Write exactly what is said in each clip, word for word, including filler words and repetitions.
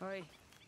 Oi.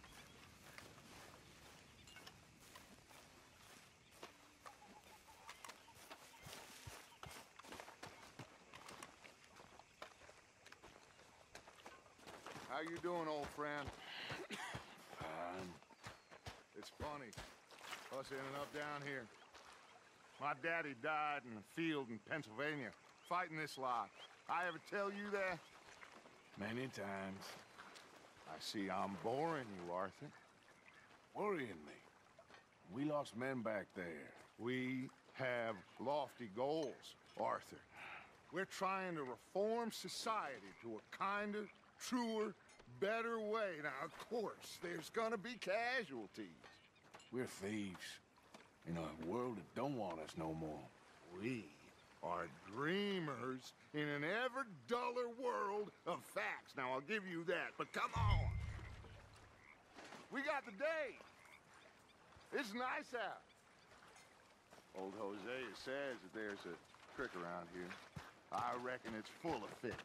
How you doing, old friend? Fine. It's funny, us ending up down here. My daddy died in a field in Pennsylvania, fighting this lot. I ever tell you that? Many times. I see I'm boring you, Arthur. Worrying me. We lost men back there. We have lofty goals, Arthur. We're trying to reform society to a kinder, truer, better way. Now, of course, there's gonna be casualties. We're thieves. In a world that don't want us no more. We are dreamers in an ever duller world of facts. Now, I'll give you that, but come on. We got the day. It's nice out. Old Hosea says that there's a trick around here. I reckon it's full of fish.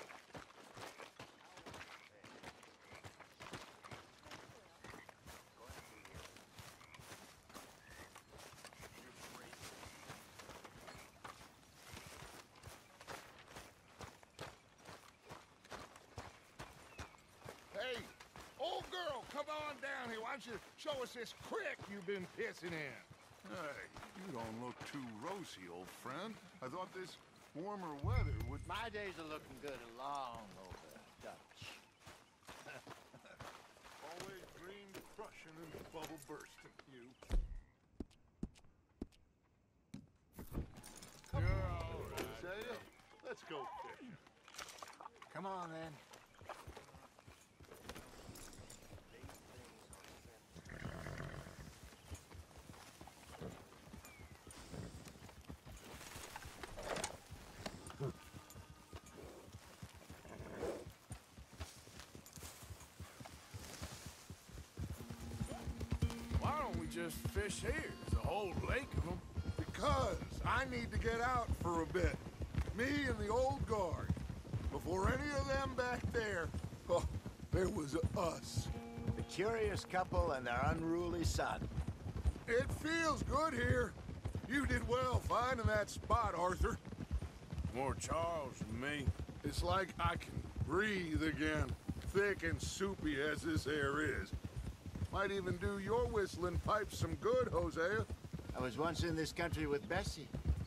Hey, old girl, come on down here. Why don't you show us this creek you've been pissing in? Hey, you don't look too rosy, old friend. I thought this warmer weather would... My days are looking good along over Dutch. Always dreamed of crushing and bubble bursting, you. You're all right. Say it. Let's go fishing. Come on, then. Why don't we just fish here? There's a whole lake of them. Because I need to get out for a bit. Me and the old guard. Before any of them back there, oh, there was us. The curious couple and their unruly son. It feels good here. You did well finding that spot, Arthur. More Charles than me. It's like I can breathe again, thick and soupy as this air is. Might even do your whistling pipes some good, Hosea. I was once in this country with Bessie.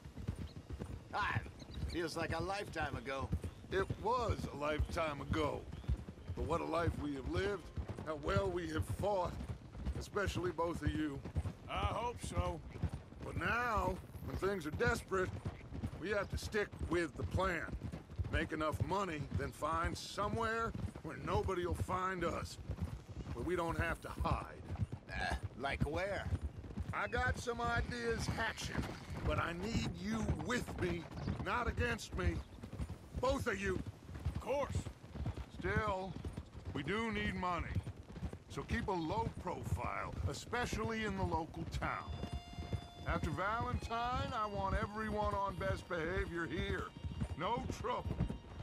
Ah, feels like a lifetime ago. It was a lifetime ago. But what a life we have lived, how well we have fought, especially both of you. I hope so. But now, when things are desperate, we have to stick with the plan. Make enough money, then find somewhere where nobody will find us. Where we don't have to hide. Uh, like where? I got some ideas hatching, but I need you with me, not against me. Both of you. Of course. Still, we do need money. So keep a low profile, especially in the local town. After Valentine, I want everyone on best behavior here. No trouble.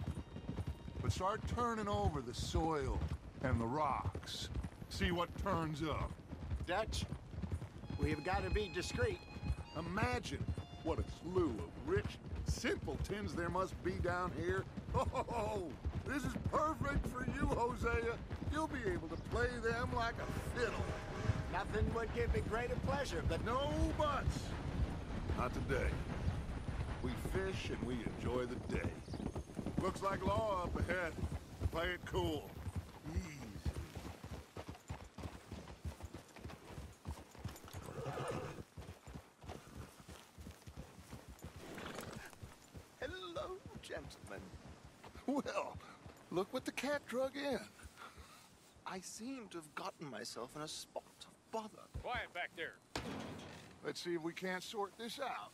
But start turning over the soil and the rocks. See what turns up. Dutch, we've got to be discreet. Imagine what a slew of rich simpletons there must be down here. Oh, this is perfect for you, Hosea. You'll be able to play them like a fiddle. Nothing would give me greater pleasure, but No buts. Not today. We fish and we enjoy the day. Looks like law up ahead. Play it cool. Easy. hello, gentlemen. Well, look what the cat drug in. I seem to have gotten myself in a spot of bother. Quiet back there. Let's see if we can't sort this out.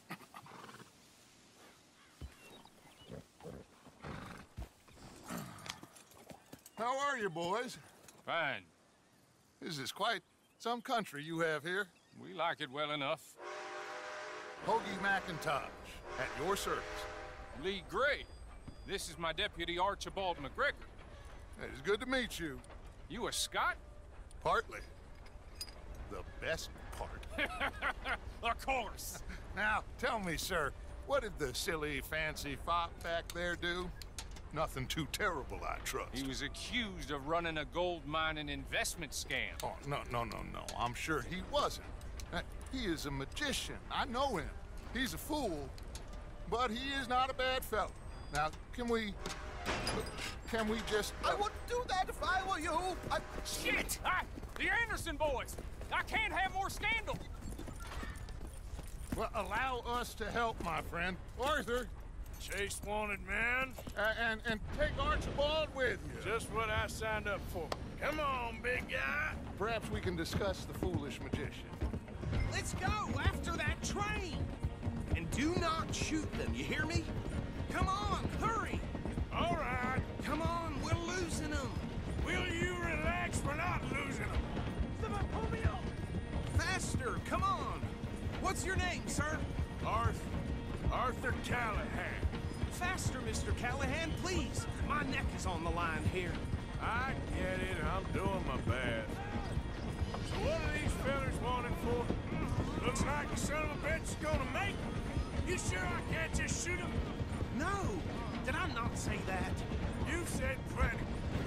How are you, boys? Fine. This is quite some country you have here. We like it well enough. Hoagie McIntosh, at your service. Lee Gray. This is my deputy, Archibald McGregor. It's good to meet you. You a Scot? Partly. The best part. Of course. Now, tell me, sir, what did the silly, fancy fop back there do? Nothing too terrible, I trust. He was accused of running a gold mining investment scam. Oh, no, no, no, no. I'm sure he wasn't. Uh, He is a magician. I know him. He's a fool, but he is not a bad fellow. Now, can we... Can we just... uh, I wouldn't do that if I were you. I... Shit! I, the Anderson boys! I can't have more scandal! Well, allow us to help, my friend. Arthur, Chase wanted man. uh, and, and take Archibald with you. Just what I signed up for. Come on, big guy. Perhaps we can discuss the foolish magician. Let's go after that train! And do not shoot them, you hear me? Come on, hurry! All right. Come on, we're losing them! Will you relax? We're not losing them. Someone pull me up! Faster, come on! What's your name, sir? Arthur. Arthur Callahan. Faster, Mister Callahan, please! My neck is on the line here. I get it. I'm doing my best. So what are these fellas wanted for? Looks like the son of a bitch is gonna make them. You sure I can't just shoot him? No! Did I not say that? You said plenty.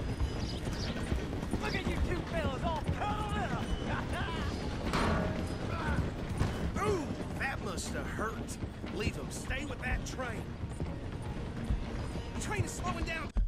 Look at you two fellas all curled up! Ooh, that must have hurt. Leave them. Stay with that train. The train is slowing down.